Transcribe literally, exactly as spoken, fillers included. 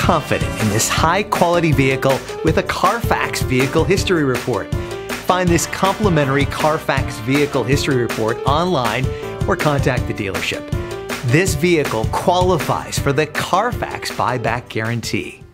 confident in this high-quality vehicle with a CARFAX Vehicle History Report. Find this complimentary CARFAX Vehicle History Report online or contact the dealership. This vehicle qualifies for the CARFAX buyback guarantee.